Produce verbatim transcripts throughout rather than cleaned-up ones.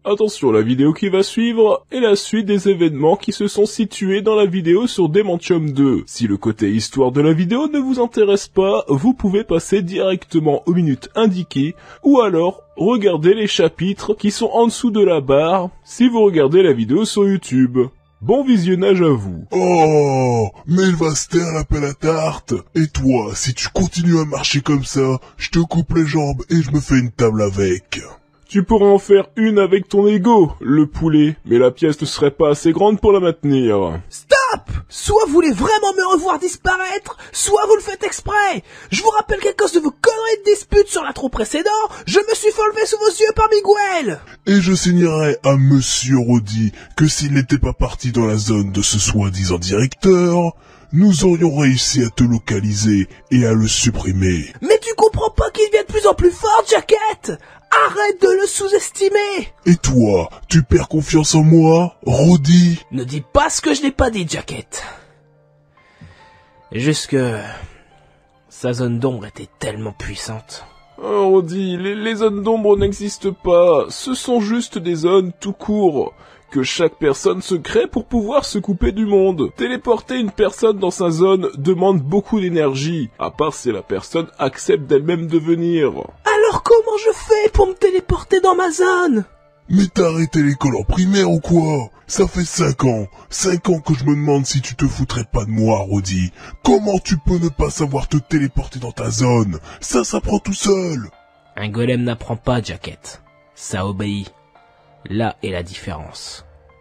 Attention, la vidéo qui va suivre est la suite des événements qui se sont situés dans la vidéo sur Dementium deux. Si le côté histoire de la vidéo ne vous intéresse pas, vous pouvez passer directement aux minutes indiquées, ou alors regarder les chapitres qui sont en dessous de la barre si vous regardez la vidéo sur YouTube. Bon visionnage à vous. Oh, mais il va se taire la pelle à tarte. Et toi, si tu continues à marcher comme ça, je te coupe les jambes et je me fais une table avec. Tu pourras en faire une avec ton ego, le poulet, mais la pièce ne serait pas assez grande pour la maintenir. Stop! Soit vous voulez vraiment me revoir disparaître, soit vous le faites exprès. Je vous rappelle qu'à cause de vos conneries de dispute sur l'intro précédent, je me suis fait enlever sous vos yeux par Miguel. Et je signerai à Monsieur Roddy que s'il n'était pas parti dans la zone de ce soi-disant directeur, nous aurions réussi à te localiser et à le supprimer. Mais tu comprends pas qu'il devient de plus en plus fort, Jacket? Arrête de le sous-estimer. Et toi, tu perds confiance en moi, Roddy? Ne dis pas ce que je n'ai pas dit, Jacket. Juste que sa zone d'ombre était tellement puissante. Oh, Roddy, les, les zones d'ombre n'existent pas, ce sont juste des zones tout court, que chaque personne se crée pour pouvoir se couper du monde. Téléporter une personne dans sa zone demande beaucoup d'énergie, à part si la personne accepte d'elle-même de venir. Alors comment je fais pour me téléporter dans ma zone? Mais t'as arrêté l'école en primaire ou quoi? Ça fait cinq ans, cinq ans que je me demande si tu te foutrais pas de moi, Roddy. Comment tu peux ne pas savoir te téléporter dans ta zone? Ça s'apprend tout seul. Un golem n'apprend pas, Jacket. Ça obéit. Là est la différence.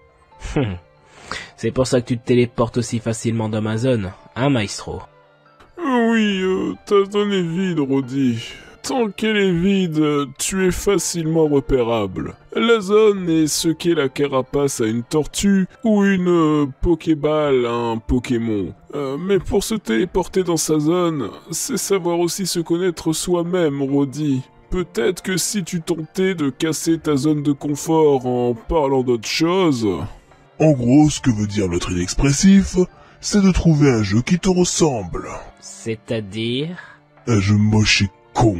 C'est pour ça que tu te téléportes aussi facilement dans ma zone, hein, Maestro? Oui, euh, ta zone est vide, Roddy. Tant qu'elle est vide, tu es facilement repérable. La zone est ce qu'est la carapace à une tortue ou une euh, Pokéball à un Pokémon. Euh, mais pour se téléporter dans sa zone, c'est savoir aussi se connaître soi-même, Roddy. Peut-être que si tu tentais de casser ta zone de confort en parlant d'autre chose... En gros, ce que veut dire le trait expressif, c'est de trouver un jeu qui te ressemble. C'est-à-dire? Un jeu moche et con.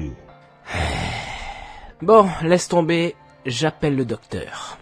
Bon, laisse tomber, j'appelle le docteur.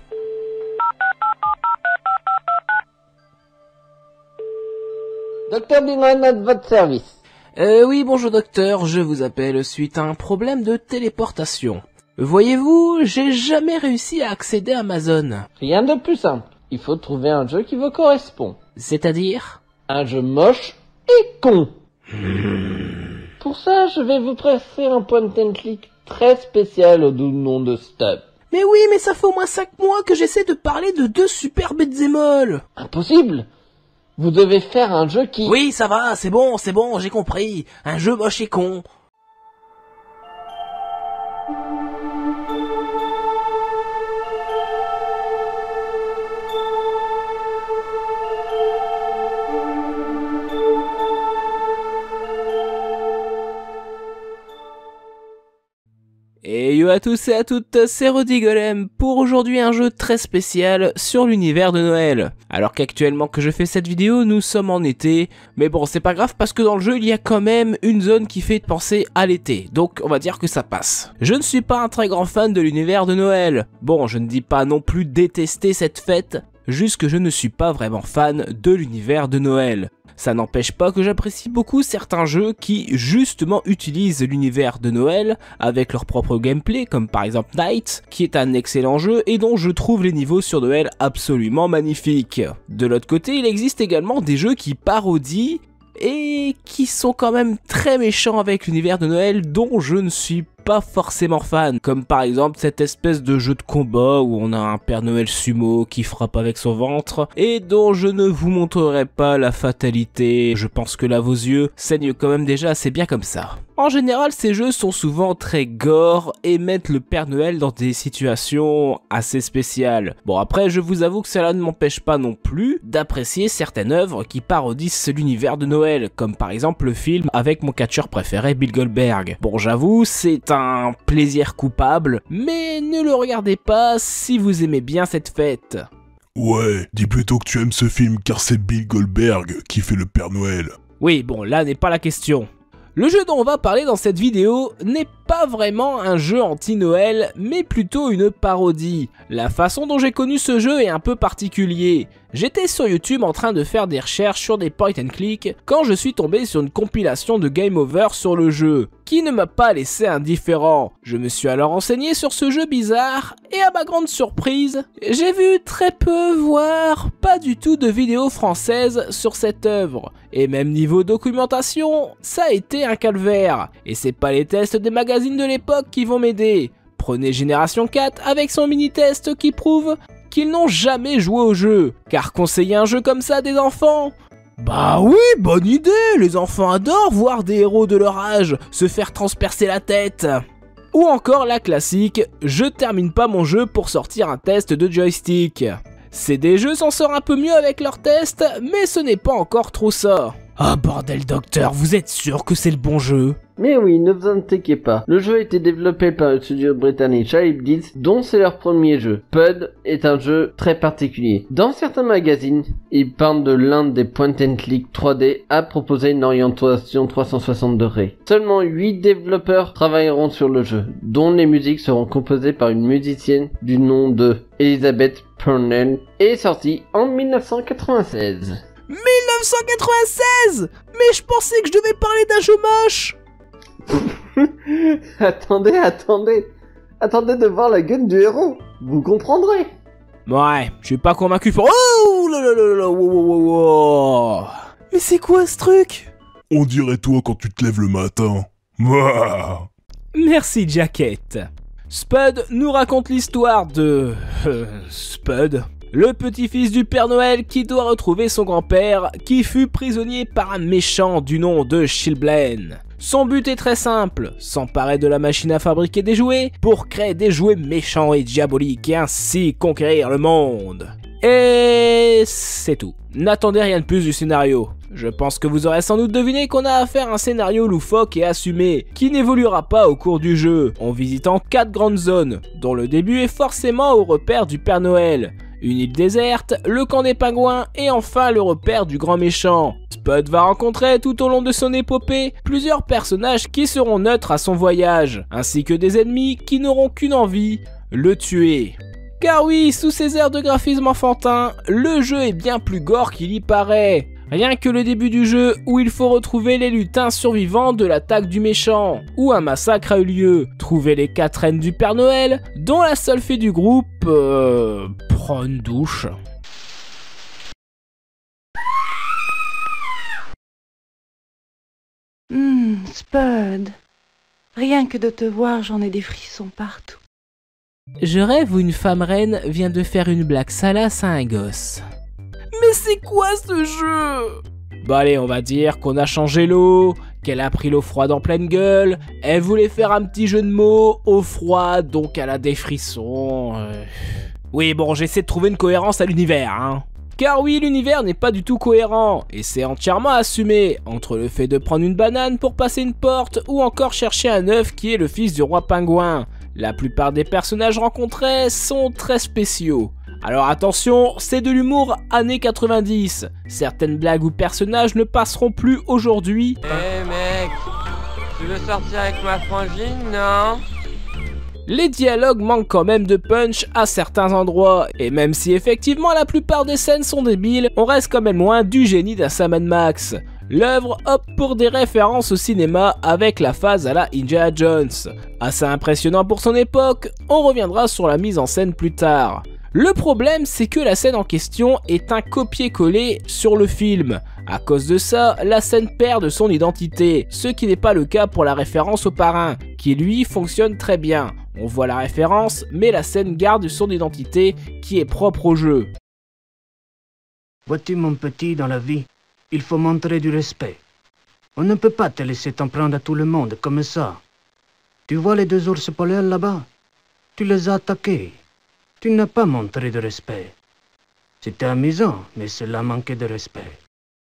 Docteur Bingman, à votre service. Euh, oui, bonjour docteur, je vous appelle suite à un problème de téléportation. Voyez-vous, j'ai jamais réussi à accéder à ma zone. Rien de plus simple. Il faut trouver un jeu qui vous correspond. C'est-à-dire? Un jeu moche et con. Pour ça, je vais vous presser un point and click très spécial au doux nom de Stub. Mais oui, mais ça fait au moins cinq mois que j'essaie de parler de deux super beat'em all. Impossible. Vous devez faire un jeu qui... Oui, ça va, c'est bon, c'est bon, j'ai compris. Un jeu moche et con. Et yo à tous et à toutes, c'est Roddy Golem pour aujourd'hui un jeu très spécial sur l'univers de Noël. Alors qu'actuellement que je fais cette vidéo, nous sommes en été, mais bon c'est pas grave parce que dans le jeu il y a quand même une zone qui fait penser à l'été, donc on va dire que ça passe. Je ne suis pas un très grand fan de l'univers de Noël. Bon, je ne dis pas non plus détester cette fête, juste que je ne suis pas vraiment fan de l'univers de Noël. Ça n'empêche pas que j'apprécie beaucoup certains jeux qui justement utilisent l'univers de Noël avec leur propre gameplay, comme par exemple Night, qui est un excellent jeu et dont je trouve les niveaux sur Noël absolument magnifiques. De l'autre côté, il existe également des jeux qui parodient et qui sont quand même très méchants avec l'univers de Noël dont je ne suis pas forcément fan, comme par exemple cette espèce de jeu de combat où on a un Père Noël sumo qui frappe avec son ventre et dont je ne vous montrerai pas la fatalité. Je pense que là vos yeux saignent quand même déjà assez bien comme ça. En général, ces jeux sont souvent très gore et mettent le Père Noël dans des situations assez spéciales. Bon après, je vous avoue que cela ne m'empêche pas non plus d'apprécier certaines œuvres qui parodissent l'univers de Noël, comme par exemple le film avec mon catcheur préféré Bill Goldberg. Bon j'avoue, c'est un plaisir coupable, mais ne le regardez pas si vous aimez bien cette fête. Ouais, dis plutôt que tu aimes ce film car c'est Bill Goldberg qui fait le Père Noël. Oui, bon là n'est pas la question. Le jeu dont on va parler dans cette vidéo n'est pas vraiment un jeu anti-Noël, mais plutôt une parodie. La façon dont j'ai connu ce jeu est un peu particulier. J'étais sur YouTube en train de faire des recherches sur des point and click quand je suis tombé sur une compilation de Game Over sur le jeu, qui ne m'a pas laissé indifférent. Je me suis alors renseigné sur ce jeu bizarre, et à ma grande surprise, j'ai vu très peu, voire pas du tout de vidéos françaises sur cette œuvre. Et même niveau documentation, ça a été un calvaire. Et c'est pas les tests des magazines de l'époque qui vont m'aider. Prenez Génération quatre avec son mini-test qui prouve qu'ils n'ont jamais joué au jeu. Car conseiller un jeu comme ça à des enfants, bah oui, bonne idée, les enfants adorent voir des héros de leur âge se faire transpercer la tête. Ou encore la classique, je termine pas mon jeu pour sortir un test de joystick. C D Jeux s'en sort un peu mieux avec leurs tests, mais ce n'est pas encore trop ça. Ah bordel docteur, vous êtes sûr que c'est le bon jeu? Mais oui, ne vous inquiétez pas. Le jeu a été développé par le studio britannique Charybdis, dont c'est leur premier jeu. Spud est un jeu très particulier. Dans certains magazines, ils parlent de l'un des point and click trois D à proposer une orientation trois cent soixante degrés. Seulement huit développeurs travailleront sur le jeu, dont les musiques seront composées par une musicienne du nom de Elizabeth Purnell et sorti en mille neuf cent quatre-vingt-seize. mille neuf cent quatre-vingt-seize! Mais je pensais que je devais parler d'un jeu moche! attendez, attendez, attendez de voir la gueule du héros, vous comprendrez. Ouais, je suis pas convaincu pour... Oh là là là là, wow, wow, wow, wow. Mais c'est quoi ce truc? On dirait toi quand tu te lèves le matin. Mouah. Merci Jacket. Spud nous raconte l'histoire de... Euh, Spud, le petit-fils du Père Noël qui doit retrouver son grand-père qui fut prisonnier par un méchant du nom de Chilblain. Son but est très simple, s'emparer de la machine à fabriquer des jouets pour créer des jouets méchants et diaboliques et ainsi conquérir le monde. Et c'est tout. N'attendez rien de plus du scénario. Je pense que vous aurez sans doute deviné qu'on a affaire à un scénario loufoque et assumé, qui n'évoluera pas au cours du jeu, en visitant quatre grandes zones, dont le début est forcément au repère du Père Noël. Une île déserte, le camp des pingouins et enfin le repère du grand méchant. Spud va rencontrer tout au long de son épopée plusieurs personnages qui seront neutres à son voyage, ainsi que des ennemis qui n'auront qu'une envie, le tuer. Car oui, sous ces airs de graphisme enfantin, le jeu est bien plus gore qu'il y paraît. Rien que le début du jeu où il faut retrouver les lutins survivants de l'attaque du méchant, où un massacre a eu lieu, trouver les quatre reines du Père Noël, dont la seule fille du groupe euh, prend une douche. Hum, Spud. Rien que de te voir, j'en ai des frissons partout. Je rêve où une femme reine vient de faire une blague salace à un gosse. Mais c'est quoi ce jeu? Bon allez, on va dire qu'on a changé l'eau, qu'elle a pris l'eau froide en pleine gueule, elle voulait faire un petit jeu de mots, eau froide, donc elle a des frissons... Euh... Oui bon, j'essaie de trouver une cohérence à l'univers, hein. Car oui, l'univers n'est pas du tout cohérent, et c'est entièrement assumé, entre le fait de prendre une banane pour passer une porte, ou encore chercher un œuf qui est le fils du roi pingouin. La plupart des personnages rencontrés sont très spéciaux. Alors attention, c'est de l'humour années quatre-vingt-dix. Certaines blagues ou personnages ne passeront plus aujourd'hui. Eh hey mec, tu veux sortir avec ma frangine, non? Les dialogues manquent quand même de punch à certains endroits, et même si effectivement la plupart des scènes sont débiles, on reste quand même loin du génie d'un Sam and Max. L'œuvre opte pour des références au cinéma avec la phase à la Indiana Jones. Assez impressionnant pour son époque, on reviendra sur la mise en scène plus tard. Le problème, c'est que la scène en question est un copier-coller sur le film. À cause de ça, la scène perd de son identité, ce qui n'est pas le cas pour la référence au parrain, qui lui fonctionne très bien. On voit la référence, mais la scène garde son identité qui est propre au jeu. Vois-tu mon petit, dans la vie, il faut montrer du respect. On ne peut pas te laisser t'en prendre à tout le monde comme ça. Tu vois les deux ours polaires là-bas? Tu les as attaqués. Tu n'as pas montré de respect. C'était amusant, mais cela manquait de respect.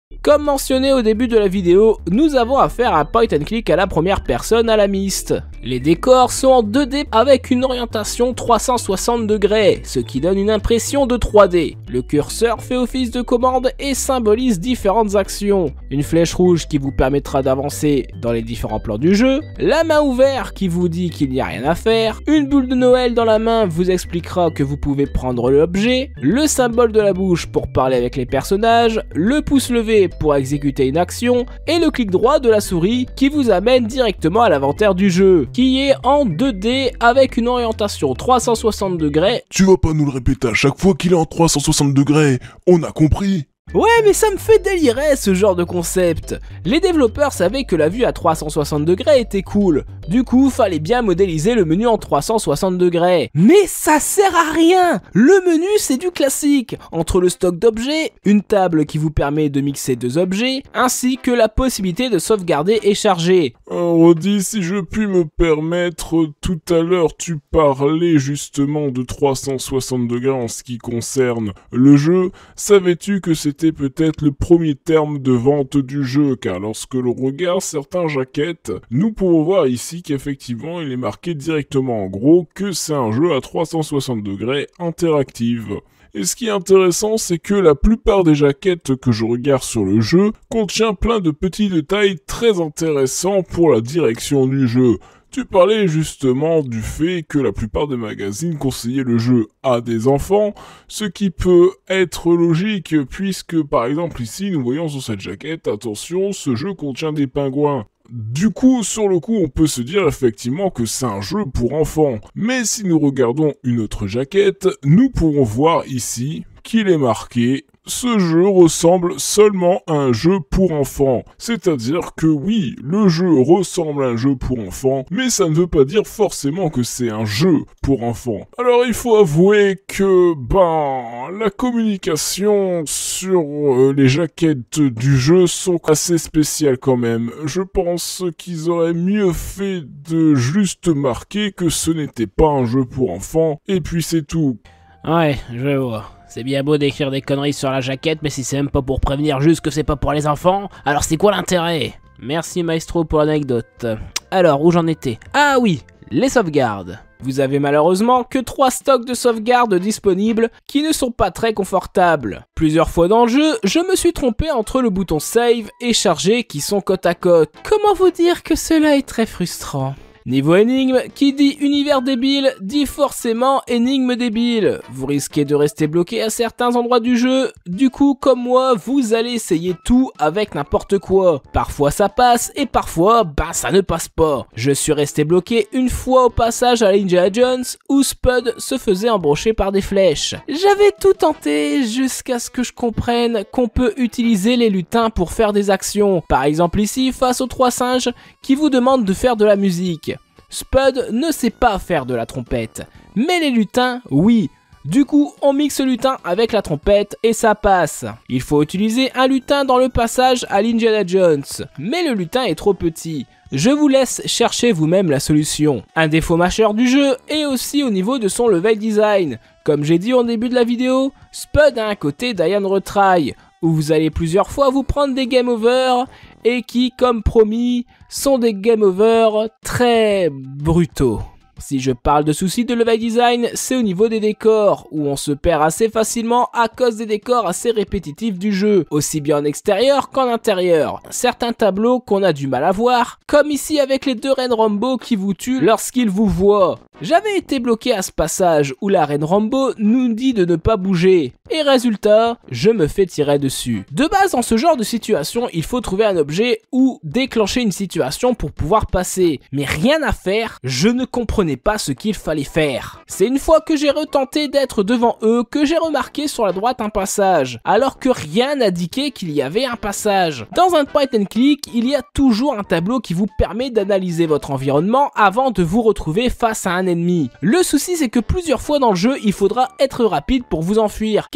Comme mentionné au début de la vidéo, nous avons affaire à un point and click à la première personne à la Myst. Les décors sont en deux D avec une orientation trois cent soixante degrés, ce qui donne une impression de trois D. Le curseur fait office de commande et symbolise différentes actions. Une flèche rouge qui vous permettra d'avancer dans les différents plans du jeu, la main ouverte qui vous dit qu'il n'y a rien à faire, une boule de Noël dans la main vous expliquera que vous pouvez prendre l'objet, le symbole de la bouche pour parler avec les personnages, le pouce levé pour exécuter une action, et le clic droit de la souris qui vous amène directement à l'inventaire du jeu, qui est en deux D avec une orientation trois cent soixante degrés. Tu vas pas nous le répéter à chaque fois qu'il est en trois cent soixante degrés, on a compris. Ouais, mais ça me fait délirer ce genre de concept. Les développeurs savaient que la vue à trois cent soixante degrés était cool. Du coup, fallait bien modéliser le menu en trois cent soixante degrés. Mais ça sert à rien. Le menu, c'est du classique. Entre le stock d'objets, une table qui vous permet de mixer deux objets, ainsi que la possibilité de sauvegarder et charger. Alors, Roddy, si je puis me permettre, tout à l'heure tu parlais justement de trois cent soixante degrés en ce qui concerne le jeu. Savais-tu que c'était peut-être le premier terme de vente du jeu, car lorsque l'on regarde certaines jaquettes, nous pouvons voir ici qu'effectivement il est marqué directement en gros que c'est un jeu à trois cent soixante degrés interactive. Et ce qui est intéressant, c'est que la plupart des jaquettes que je regarde sur le jeu contient plein de petits détails très intéressants pour la direction du jeu. Tu parlais justement du fait que la plupart des magazines conseillaient le jeu à des enfants, ce qui peut être logique puisque par exemple ici nous voyons sur cette jaquette, attention, ce jeu contient des pingouins. Du coup, sur le coup, on peut se dire effectivement que c'est un jeu pour enfants. Mais si nous regardons une autre jaquette, nous pourrons voir ici qu'il est marqué « Ce jeu ressemble seulement à un jeu pour enfants ». C'est-à-dire que oui, le jeu ressemble à un jeu pour enfants, mais ça ne veut pas dire forcément que c'est un jeu pour enfants. Alors il faut avouer que, ben, la communication sur euh, les jaquettes du jeu sont assez spéciales quand même. Je pense qu'ils auraient mieux fait de juste marquer que ce n'était pas un jeu pour enfants, et puis c'est tout. Ouais, je vois. C'est bien beau d'écrire des conneries sur la jaquette, mais si c'est même pas pour prévenir juste que c'est pas pour les enfants, alors c'est quoi l'intérêt? Merci Maestro pour l'anecdote. Alors, où j'en étais? Ah oui, les sauvegardes. Vous avez malheureusement que trois stocks de sauvegarde disponibles qui ne sont pas très confortables. Plusieurs fois dans le jeu, je me suis trompé entre le bouton save et charger qui sont côte à côte. Comment vous dire que cela est très frustrant? Niveau énigme, qui dit univers débile, dit forcément énigme débile. Vous risquez de rester bloqué à certains endroits du jeu, du coup, comme moi, vous allez essayer tout avec n'importe quoi. Parfois ça passe, et parfois, ben ça ne passe pas. Je suis resté bloqué une fois au passage à Indiana Jones, où Spud se faisait embrocher par des flèches. J'avais tout tenté, jusqu'à ce que je comprenne qu'on peut utiliser les lutins pour faire des actions. Par exemple ici, face aux trois singes, qui vous demandent de faire de la musique. Spud ne sait pas faire de la trompette, mais les lutins, oui. Du coup, on mixe le lutin avec la trompette et ça passe. Il faut utiliser un lutin dans le passage à l'Indiana Jones, mais le lutin est trop petit. Je vous laisse chercher vous-même la solution. Un défaut majeur du jeu est aussi au niveau de son level design. Comme j'ai dit au début de la vidéo, Spud a un côté Diane Retry, où vous allez plusieurs fois vous prendre des game over et qui, comme promis, sont des game over très brutaux. Si je parle de soucis de level design, c'est au niveau des décors, où on se perd assez facilement à cause des décors assez répétitifs du jeu, aussi bien en extérieur qu'en intérieur. Certains tableaux qu'on a du mal à voir, comme ici avec les deux reines Rambo qui vous tuent lorsqu'ils vous voient. J'avais été bloqué à ce passage où la reine Rambo nous dit de ne pas bouger, et résultat, je me fais tirer dessus. De base, dans ce genre de situation, il faut trouver un objet ou déclencher une situation pour pouvoir passer, mais rien à faire, je ne comprenais pas ce qu'il fallait faire. C'est une fois que j'ai retenté d'être devant eux que j'ai remarqué sur la droite un passage, alors que rien n'indiquait qu'il y avait un passage. Dans un point and click, il y a toujours un tableau qui vous permet d'analyser votre environnement avant de vous retrouver face à un ennemi. Le souci, c'est que plusieurs fois dans le jeu, il faudra être rapide pour vous enfuir, car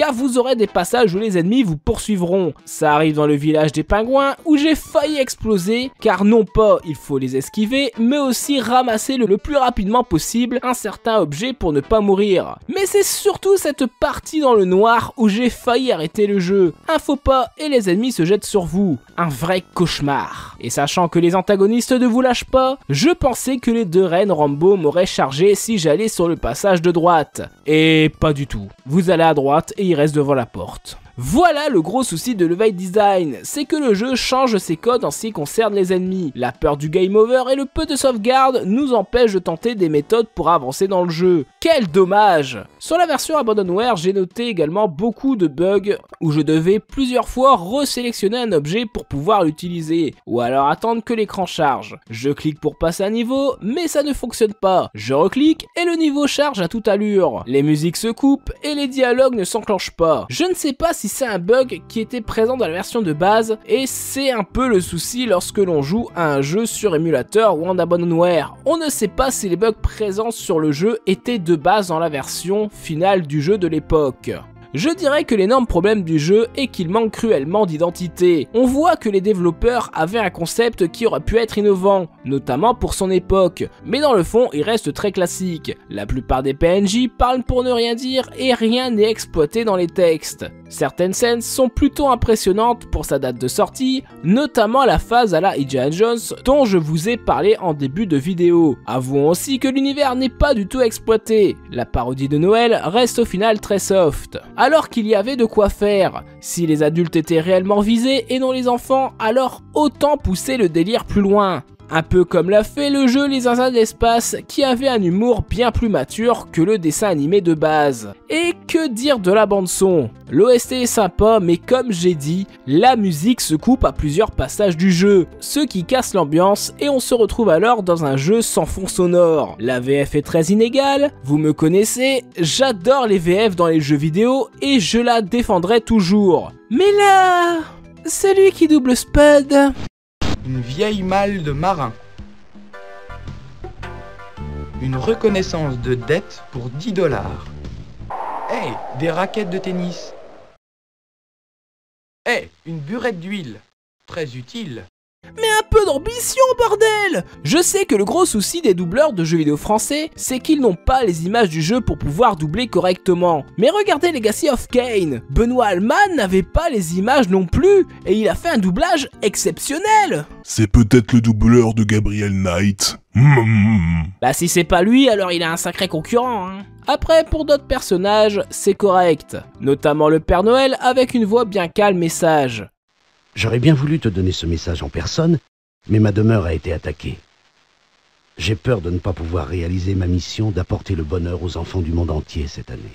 car vous aurez des passages où les ennemis vous poursuivront. Ça arrive dans le village des pingouins où j'ai failli exploser, car non pas il faut les esquiver, mais aussi ramasser le, le plus rapidement possible un certain objet pour ne pas mourir. Mais c'est surtout cette partie dans le noir où j'ai failli arrêter le jeu. Un faux pas et les ennemis se jettent sur vous. Un vrai cauchemar. Et sachant que les antagonistes ne vous lâchent pas, je pensais que les deux reines Rambo m'auraient chargé si j'allais sur le passage de droite. Et pas du tout. Vous allez à droite et il reste devant la porte. Voilà le gros souci de level design, c'est que le jeu change ses codes en ce qui concerne les ennemis. La peur du game over et le peu de sauvegarde nous empêchent de tenter des méthodes pour avancer dans le jeu. Quel dommage! Sur la version Abandonware, j'ai noté également beaucoup de bugs où je devais plusieurs fois resélectionner un objet pour pouvoir l'utiliser, ou alors attendre que l'écran charge. Je clique pour passer un niveau, mais ça ne fonctionne pas. Je reclique et le niveau charge à toute allure. Les musiques se coupent et les dialogues ne s'enclenchent pas. Je ne sais pas si c'est un bug qui était présent dans la version de base, et c'est un peu le souci lorsque l'on joue à un jeu sur émulateur ou en Abandonware. On ne sait pas si les bugs présents sur le jeu étaient de base dans la version finale du jeu de l'époque. Je dirais que l'énorme problème du jeu est qu'il manque cruellement d'identité. On voit que les développeurs avaient un concept qui aurait pu être innovant, notamment pour son époque, mais dans le fond il reste très classique. La plupart des P N J parlent pour ne rien dire et rien n'est exploité dans les textes. Certaines scènes sont plutôt impressionnantes pour sa date de sortie, notamment la phase à la Indiana Jones dont je vous ai parlé en début de vidéo. Avouons aussi que l'univers n'est pas du tout exploité. La parodie de Noël reste au final très soft. Alors qu'il y avait de quoi faire. Si les adultes étaient réellement visés et non les enfants, alors autant pousser le délire plus loin. Un peu comme l'a fait le jeu Les Zinzins de l'Espace, qui avait un humour bien plus mature que le dessin animé de base. Et que dire de la bande son? L'O S T est sympa, mais comme j'ai dit, la musique se coupe à plusieurs passages du jeu, ce qui casse l'ambiance et on se retrouve alors dans un jeu sans fond sonore. La V F est très inégale, vous me connaissez, j'adore les V F dans les jeux vidéo et je la défendrai toujours. Mais là, celui qui double Spud... Une vieille malle de marin. Une reconnaissance de dette pour dix dollars. Hey, des raquettes de tennis. Hey, une burette d'huile. Très utile. Mais un peu d'ambition, bordel! Je sais que le gros souci des doubleurs de jeux vidéo français, c'est qu'ils n'ont pas les images du jeu pour pouvoir doubler correctement. Mais regardez Legacy of Kain, Benoît Alman n'avait pas les images non plus, et il a fait un doublage exceptionnel! C'est peut-être le doubleur de Gabriel Knight. Mmh. Bah si c'est pas lui, alors il a un sacré concurrent, hein. Après, pour d'autres personnages, c'est correct. Notamment le Père Noël avec une voix bien calme et sage. J'aurais bien voulu te donner ce message en personne, mais ma demeure a été attaquée. J'ai peur de ne pas pouvoir réaliser ma mission d'apporter le bonheur aux enfants du monde entier cette année.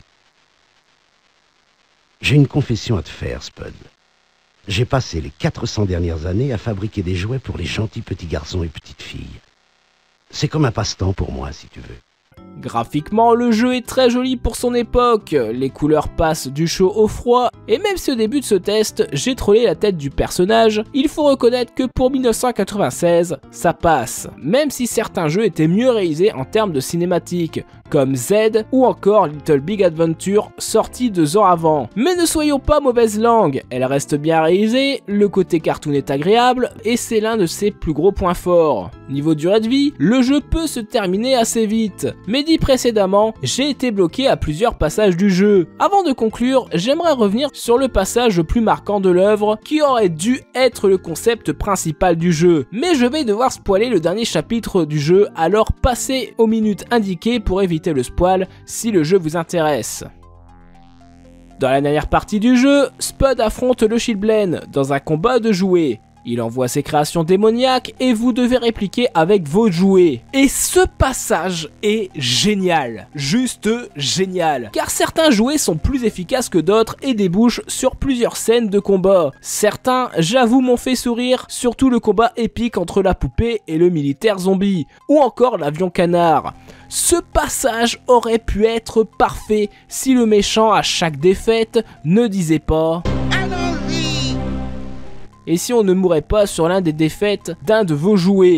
J'ai une confession à te faire, Spud. J'ai passé les quatre cents dernières années à fabriquer des jouets pour les gentils petits garçons et petites filles. C'est comme un passe-temps pour moi, si tu veux. Graphiquement, le jeu est très joli pour son époque, les couleurs passent du chaud au froid, et même si au début de ce test, j'ai trollé la tête du personnage, il faut reconnaître que pour mille neuf cent quatre-vingt-seize, ça passe. Même si certains jeux étaient mieux réalisés en termes de cinématiques, comme Z ou encore Little Big Adventure, sorti deux ans avant. Mais ne soyons pas mauvaise langue, elle reste bien réalisée, le côté cartoon est agréable, et c'est l'un de ses plus gros points forts. Niveau durée de vie, le jeu peut se terminer assez vite, mais dit précédemment, j'ai été bloqué à plusieurs passages du jeu. Avant de conclure, j'aimerais revenir sur le passage le plus marquant de l'œuvre, qui aurait dû être le concept principal du jeu. Mais je vais devoir spoiler le dernier chapitre du jeu, alors passez aux minutes indiquées pour éviter le spoil si le jeu vous intéresse. Dans la dernière partie du jeu, Spud affronte le Chilblain dans un combat de jouets. Il envoie ses créations démoniaques et vous devez répliquer avec vos jouets. Et ce passage est génial, juste génial. Car certains jouets sont plus efficaces que d'autres et débouchent sur plusieurs scènes de combat. Certains, j'avoue, m'ont fait sourire, surtout le combat épique entre la poupée et le militaire zombie, ou encore l'avion canard. Ce passage aurait pu être parfait si le méchant à chaque défaite ne disait pas... Et si on ne mourait pas sur l'un des défaites d'un de vos jouets? Pourquoi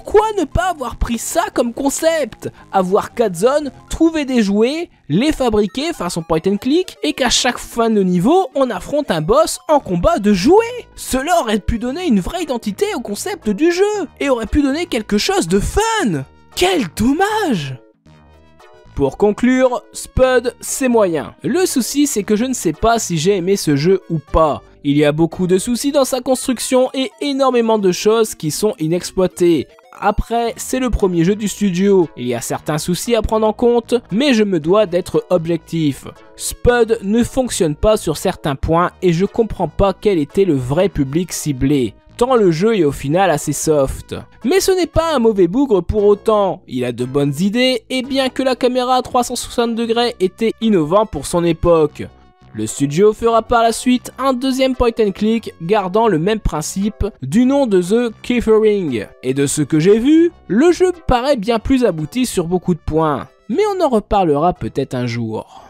Pourquoi ne pas avoir pris ça comme concept? Avoir quatre zones, trouver des jouets, les fabriquer façon point and click, et qu'à chaque fin de niveau, on affronte un boss en combat de jouets. Cela aurait pu donner une vraie identité au concept du jeu, et aurait pu donner quelque chose de fun. Quel dommage! Pour conclure, Spud, c'est moyen. Le souci, c'est que je ne sais pas si j'ai aimé ce jeu ou pas. Il y a beaucoup de soucis dans sa construction et énormément de choses qui sont inexploitées. Après, c'est le premier jeu du studio, il y a certains soucis à prendre en compte, mais je me dois d'être objectif. Spud ne fonctionne pas sur certains points et je comprends pas quel était le vrai public ciblé. Tant le jeu est au final assez soft. Mais ce n'est pas un mauvais bougre pour autant, il a de bonnes idées et bien que la caméra à trois cent soixante degrés était innovant pour son époque. Le studio fera par la suite un deuxième point and click gardant le même principe du nom de The Keyfering. Et de ce que j'ai vu, le jeu paraît bien plus abouti sur beaucoup de points. Mais on en reparlera peut-être un jour.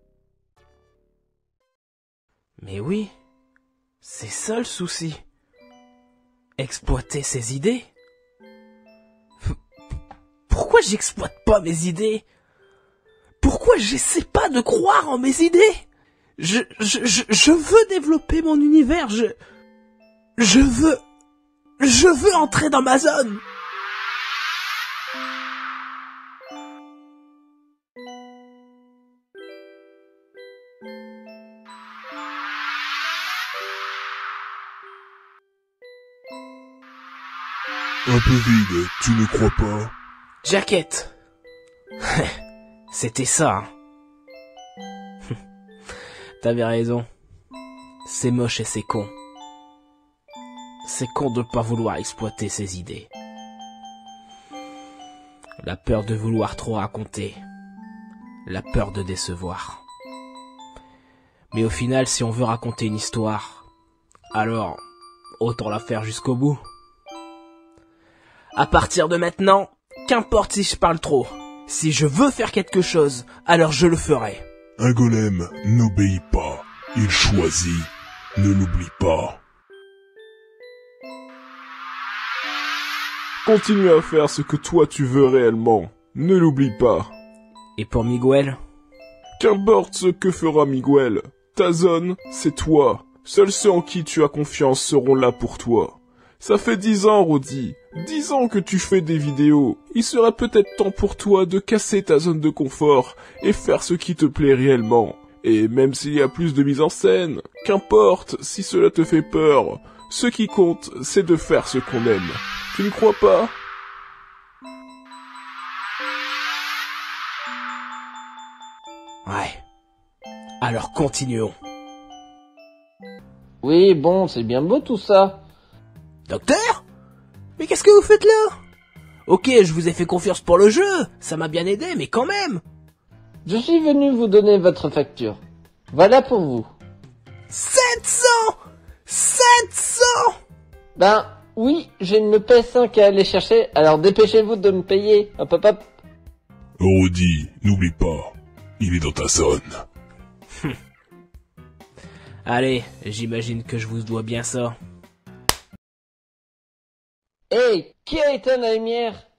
Mais oui, c'est ça le souci. Exploiter ses idées? Pourquoi j'exploite pas mes idées? Pourquoi j'essaie pas de croire en mes idées? Je, je, je, je veux développer mon univers, je... Je veux... Je veux entrer dans ma zone. Un peu vide, tu ne crois pas? Jaquette. C'était ça. Hein. T'avais raison. C'est moche et c'est con. C'est con de pas vouloir exploiter ses idées. La peur de vouloir trop raconter. La peur de décevoir. Mais au final, si on veut raconter une histoire, alors autant la faire jusqu'au bout. À partir de maintenant, qu'importe si je parle trop. Si je veux faire quelque chose, alors je le ferai. Un golem n'obéit pas, il choisit. Ne l'oublie pas. Continue à faire ce que toi tu veux réellement. Ne l'oublie pas. Et pour Miguel? Qu'importe ce que fera Miguel. Ta zone, c'est toi. Seuls ceux en qui tu as confiance seront là pour toi. Ça fait dix ans, Roddy. Dix ans que tu fais des vidéos. Il serait peut-être temps pour toi de casser ta zone de confort et faire ce qui te plaît réellement. Et même s'il y a plus de mise en scène, qu'importe si cela te fait peur, ce qui compte, c'est de faire ce qu'on aime. Tu ne crois pas? Ouais. Alors continuons. Oui, bon, c'est bien beau tout ça. Docteur? Mais qu'est-ce que vous faites là? Ok, je vous ai fait confiance pour le jeu, ça m'a bien aidé, mais quand même. Je suis venu vous donner votre facture. Voilà pour vous. sept cents! sept cents! Ben, oui, j'ai une P S cinq à aller chercher, alors dépêchez-vous de me payer. Hop hop hop. Roddy, n'oublie pas, il est dans ta zone. Allez, j'imagine que je vous dois bien ça. Hey, qui a éteint la lumière?